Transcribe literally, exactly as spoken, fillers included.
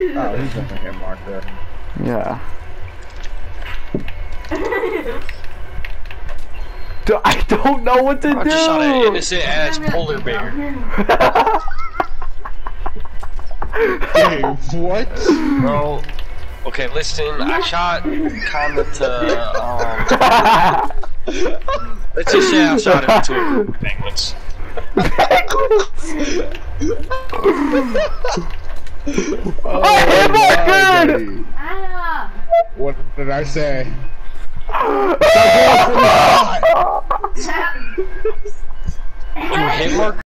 Oh, he's gonna hit marker. Yeah. Do I don't know what to I do. just shot an innocent ass polar bear. Hey, what? Bro, okay, listen, I shot kinda to, um... let's just say I shot into a group of penguins. Oh, I hit my good! What did I say? You hit marker?